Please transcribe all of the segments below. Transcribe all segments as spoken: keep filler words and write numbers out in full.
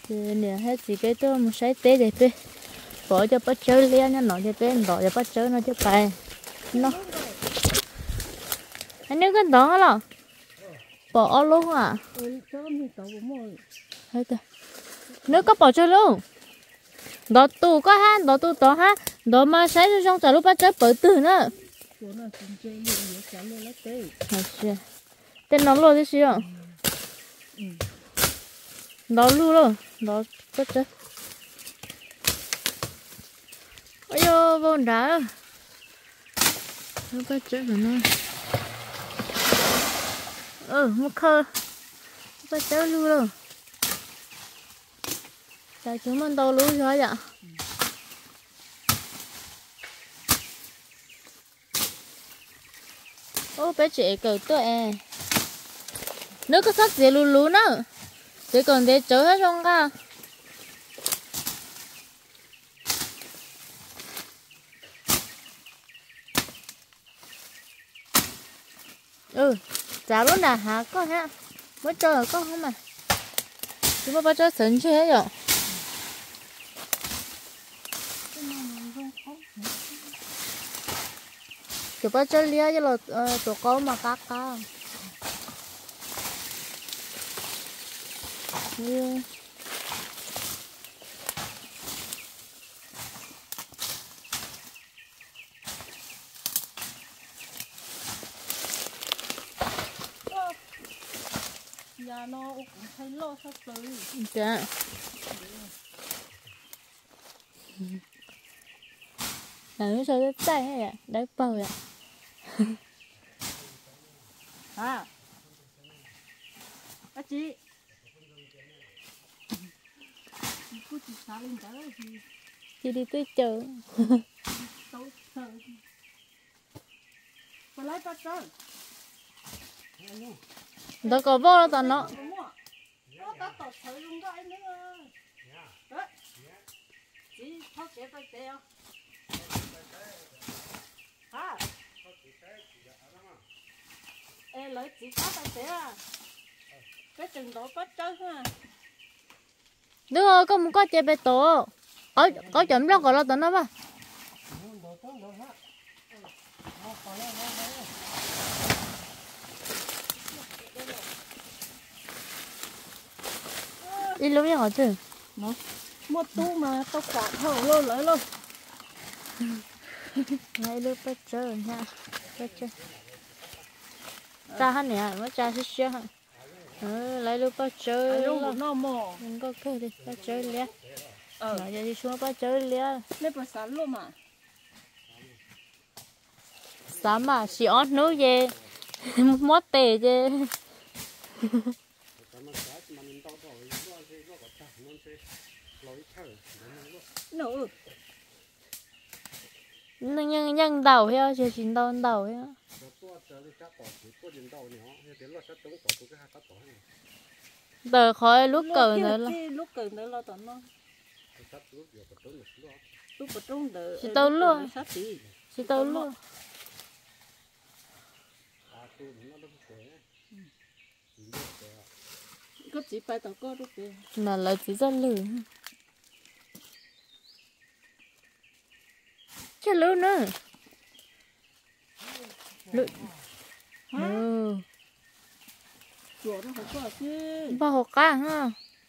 nè hết gì cái tôi một sấy té để pe bỏ cho bắt chơi lia nha nó cho pe bỏ cho bắt chơi nó cho bài nó anh nhớ cái đó là bỏ luôn à hết rồi nếu có bỏ chơi luôn đó tù có ha đó tù đó ha đó mà sấy cho trong chả lúc bắt chơi bỏ từ nữa tên nó luôn thế chứ đó luôn rồi đó bắt chơi ôi yo vô đá nó bắt chơi rồi nó ừ một khơ bắt chơi luôn rồi tại chúng mình đâu luôn rồi vậy ô bé trẻ cỡ tuổi nước có sắc gì lú lú nữa chỉ còn để chở hết không cả ừ chả luôn là hả có ha mới chơi ở con không mà chúng ta bắt chơi sấn chơi hết rồi chúng ta chơi lia cho là tụi con mà cá cá yeah. nhà nó cũng thấy lo sắp tới dạ là nó sao cái tay hay à đấy bao vậy à bác chị cô chị sao lên tới thì chị đi tới chợ tôi sợ có lấy bác chơi đó có vô đâu tao nó nó tao tao thấy luôn đó anh nữa đấy chị thoát chế tay teo hả ê lấy chị có tay teo à cái chừng độ có chơi ha đúng rồi có một con chơi bê tổ có có chấm đó còn lo tao nó mà đi lúc nào chứ nó một tu mà tao quạt thở luôn lấy luôn ngay lúc bắt chơi nha bắt chơi cha hắn nè mới cha xích xích hả ừ lấy lúc bắt chơi luôn nó mò mình có cơ đi bắt chơi liền ờ nói đi xuống bắt chơi liền lấy bữa sáng luôn mà sáng mà chỉ ăn nước về mót tê chứ nổ nhân nhân nhân đầu heo chỉ chín đầu đầu heo đời khỏi lúc cờ nữa là lúc cờ nữa là tao nó lúc bữa trung đỡ chỉ tao luôn sát tí chỉ tao luôn có chỉ phải tao có lúc kia là là chỉ rất lử chứ lử nữa lử ừ chuột nó phải có chứ bao hộp cá ha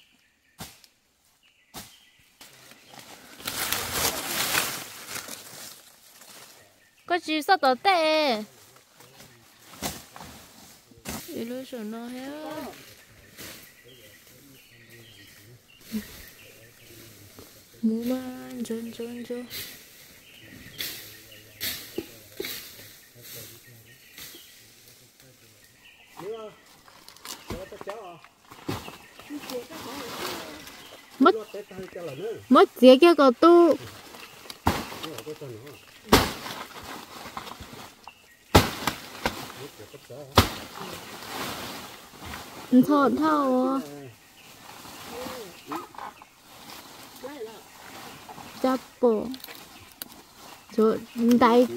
có gì sao tao tệ đi lối sườn nó hết mù man trơn trơn trơn mất mất gì kia cậu tu thọ thao chắp bộ rồi tay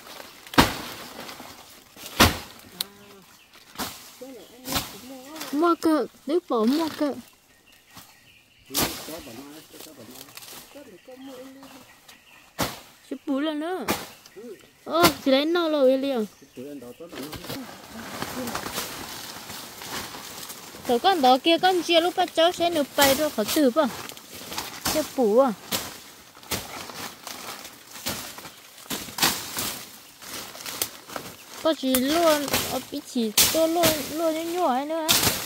mua cơ nếu bỏ mua cơ chụp bù lên nữa ơ chỉ lấy nó rồi liền rồi con đó kia con chia lúc bắt cháu sẽ nộp bay rồi khó từป่ะchụp bù à có chỉ luôn ở bị chỉ tôi luôn luôn như nhỏ nữa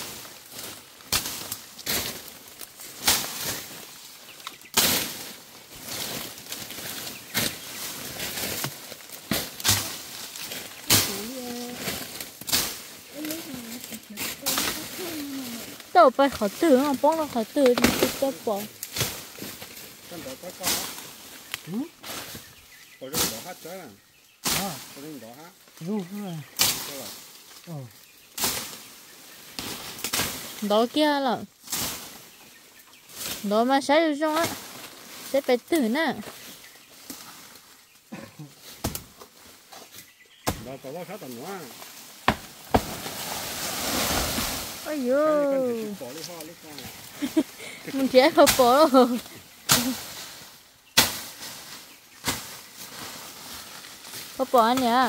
tao phải khó tử không bông nó khó tử thì tao bỏ con đó có con đó ừ có rừng đó hát chơi à à có rừng đó hát đúng rồi ờ đó kia là đó mà sai được không á sẽ phải tử nè đó có lo khác tầm nữa ôi yo bỏ đi hoa đi con mình chỉ không bỏ đâu không bỏ anh nhỉ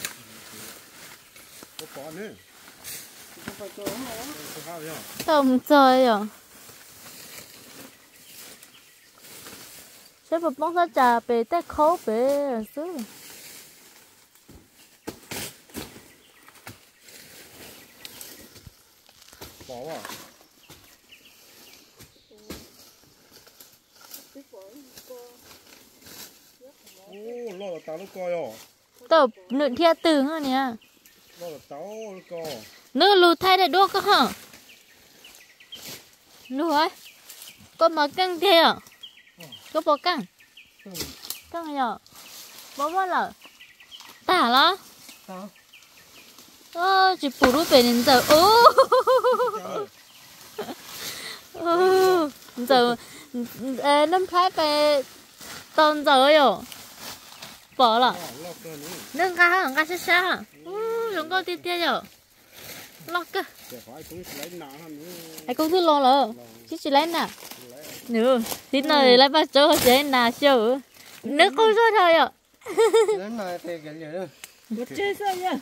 có bỏ nữa không phải chỗ mà không sao nhá tao không chơi à sẽ phải bông ra trà về tay khó về xứ bỏ à ô lo là tao nó coi à tao nửa thia từ hả nhỉ lo là tao nó coi nửa lù thay để đua cơ hả lù ấy có mà căng thế à có bỏ căng căng nhở bỏ bỏ là tả lá sao ơ chỉ phụ lúc về đến giờ ô ô giờ năm thái về tòn giờ rồi bỏ là nâng ca hả ca xa xa hả chúng con tiếp theo rồi lọc cơ ai cũng thứ lo lỡ chứ chỉ lấy nè nữa thì này lấy ba chỗ chế nà siêu nước không rồi thôi ạ đến này thì cái gì nữa một chơi sao nhá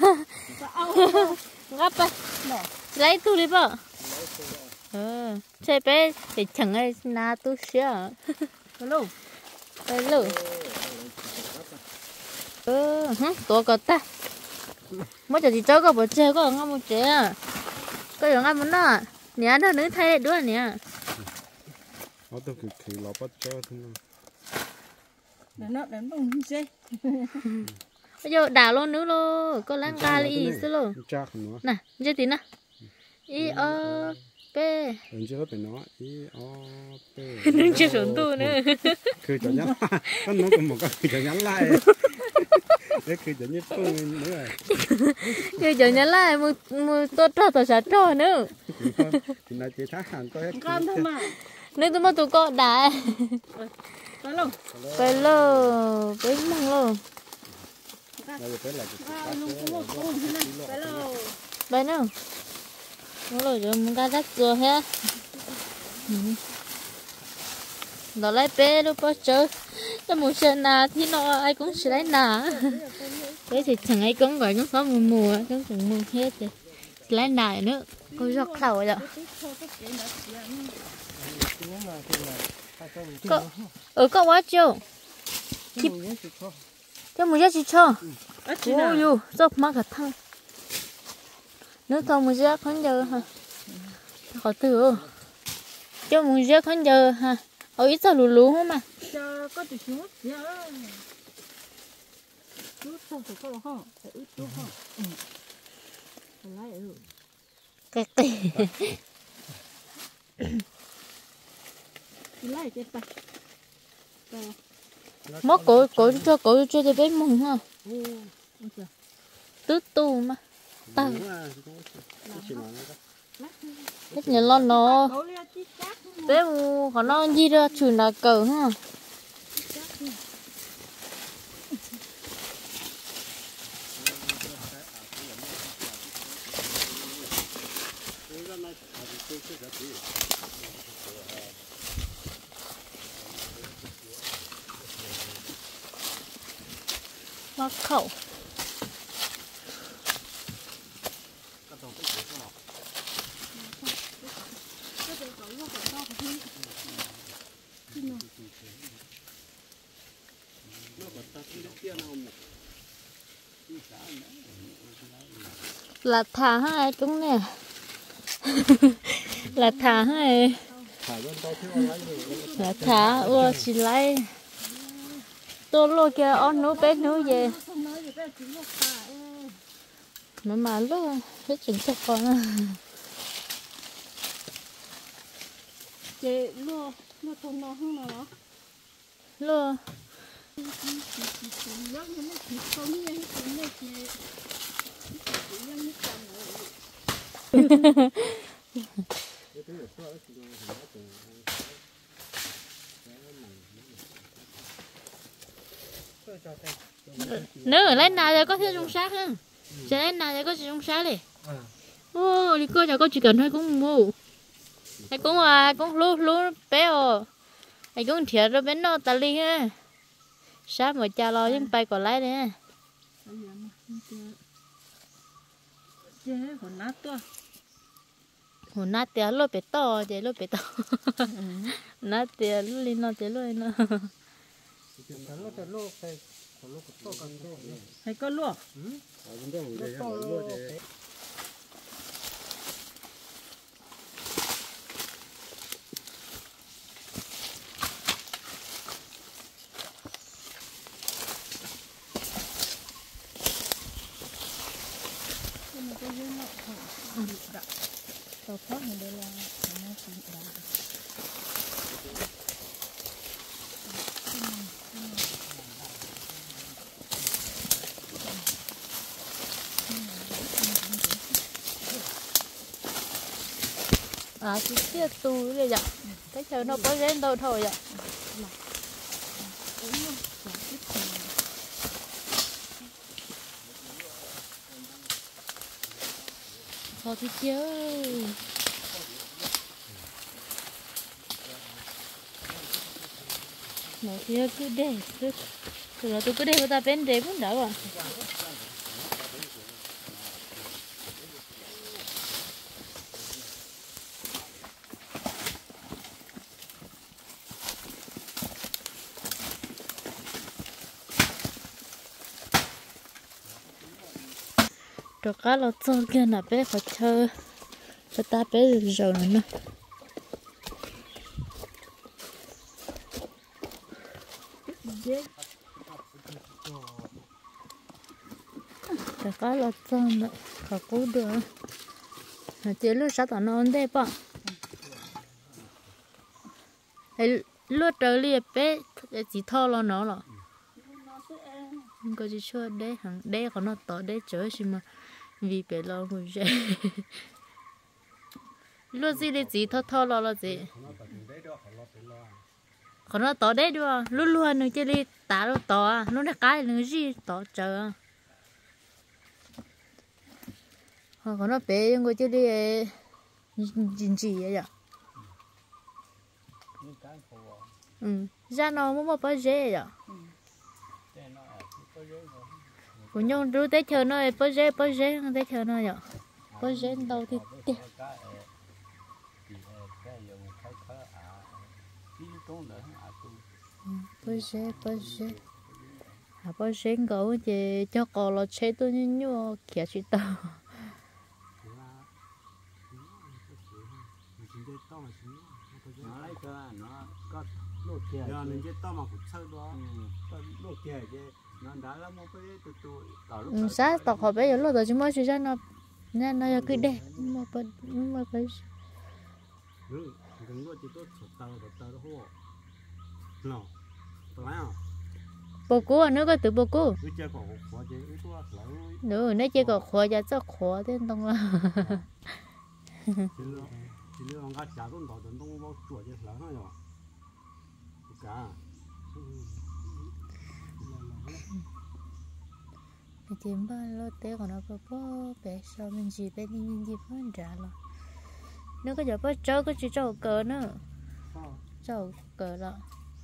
ngápไปlấy tu đi bơ ờ chơi bé để chẳng ai na tu xíu hello hello ờ hả tổ cọt ta mới giờ thì cháu có bộ chơi có ngon một chế à có dùng ăn muốn đó nè nó nữ thay đứa nè nó tôi cứ cứ lo bắt cho thôi để nó đánh bông dê bây giờ đảo luôn nữa luôn có lăng ca li xí luôn chắc nữa nè chơi tí nè i ơ p mình chưa phải nói i o p nâng chưa xuống tu nữa คือจะยันก็น้องก็บอกก็คือจะยันไล่đấyคือจะยันตุ้งnữa คือจะยันไล่มือมือตัวตัวตัวชาโต้nữa thì này chỉ thắt hàng có hết con thôi mà nếu tôi mà tụi con đã phải luôn phải lô phải măng lô này phải là phải luôn phải nữa nó rồi rồi muốn cá rắc rồi ha nó lấy bé lúc bao chơi cho một trận nào thì nó ai cũng sẽ lấy nà thế thì chẳng ai cũng gọi nó có mùa mùa cũng cũng mùa hết rồi lấy nà nữa có giọt khẩu rồi có ở có quá chưa cho một giá trị cho ôi呦dốc má cả thang nước không một giá con giờ ha khó thử cho một giá con giờ ha ở ít sao lù lù không mà cho có từ xuống nhá chút xong thì có không phải ít chút không ừ lấy ừ cái cái lấy cái ta mất cổ cổ cho cổ cho tôi biết mừng ha tứ tu mà tao hết nhà lo nó bé mu họ nó gì ra chùi là cờ ha Mắc khẩu. Là thả hai cũng nè. Là thả hai. Là thả ua chỉ lấy. Tôi lô kia on nấu bé nấu về. Mà mà lúc hết chuyện cho con à. Chị lúa lúa thùng nó không nào đó. Lô. Nếu ở lấy nào thì có thể dùng sát ha. Sẽ lấy nào thì có thể dùng sát đi. Ô, đi coi nhà có chỉ cần thôi cũng mua. Hay cũng à cũng lú lú bé ồ. Hay cũng thiệt rồi bên nó ta li ha. Sát mà cha lo chứ bay còn lấy nè. Hồn nát to. Hồn nát tiền lô bé to, chơi lô bé to. Nát tiền lô lên nó chơi lô lên nó. Hay có lúa. Tao thoát mình đây là nó cũng đã. À chị chia tu đây vậy. Cái chờ nó có lên đâu thôi vậy. Thôi thì chơi. Nó thì cứ để cứ rồi tôi cứ để người ta bên để cũng đỡ rồi. Rồi cá lọt xong kia là bé phải chơi, phải ta bé rồi nữa. Rồi cá lọt xong nữa, khó cố được. Nó chỉ lúc sao tao nó đây bỏ. Hay lúc trở lại bé chỉ thò lo nó rồi. Có chỉ cho đấy hàng đấy còn nó tỏ đấy chơi gì mà vì bé lo rồi vậy. Lúc gì đấy chỉ thò thò lo lo gì. Còn nó tỏ đấy được luôn luôn nó chơi đi tả nó tỏ nó là cái nó gì tỏ chờ. Còn nó bé nhưng có chơi đi gì gì vậy. Ừ, ra nó muốn một bao dễ vậy. Của nhau đứa tới chờ nó bao dễ bao dễ không tới chờ nó vậy. Bao dễ đâu thì tiếc. Bao dễ bao dễ. À bao dễ gấu thì cho cò là chế tôi như như kia chỉ tao. Giờ nên cái to mà cũng sâu đó, lúa kia chứ, nó đã lắm một cái từ từ cả lúc. Ừ, sao tao hỏi bây giờ lúc đó chúng mới ra nó, nó nó cứ đẹp, mà phải mà phải. Ừ, cái lúa chỉ tốt sụt tao sụt tao đó hoa, nào, tao nói à. Bố cô à, nữa có từ bố cô. Cái chơi có khó chứ, cái tôi lại. Nữa, nếu chơi có khó giờ chắc khó thế đông là. Chỉ là chỉ là ông cái trả công đó tận đông bao chuột chứ lại thôi rồi. Cả. Cái chuyện ba lo té còn nó bố bố bé sao mình chỉ bé đi nhìn gì phân trả lo. nó có giờ bắt chơi có chỉ cho cờ nữa cho cờ đó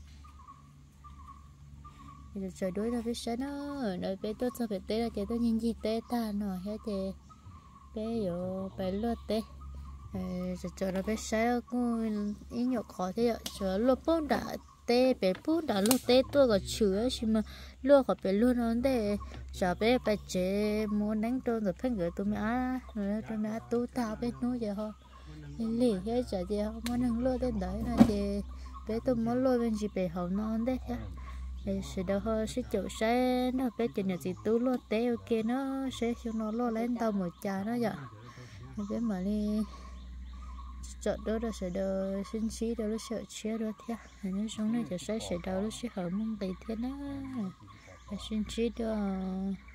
giờ trời đuổi nó biết sao nó nói bé tôi sao bé té là chơi tôi nhìn gì té ta nó hết thì bé yo bé lót té giờ trời nó biết sao cũng ý nhọc khó thế ạ giờ lót bông đã té bé bông đã lót té tôi có chữa chứ mà lót có bé lót nó để giờ bé bé chế muốn đánh trôn rồi phải gửi tôi mẹ rồi tôi mẹ tu tao bé nuôi giờ ho lì hết giờ thì không muốn nâng lót đến đấy là thì bé tôi muốn lót bên chị bé hậu non đấy để sẽ đâu hơi sẽ chịu sẽ nó bé chỉ nhận gì tú lót té ok nó sẽ cho nó lót lên tàu một trà nó vậy bé mà đi chợ đó là sẽ đâu xin xí đâu nó sợ chia đó thế nên sống nàyจะใช้sẽ đâu nó sẽ hở mông đầy thế đó xin xí đó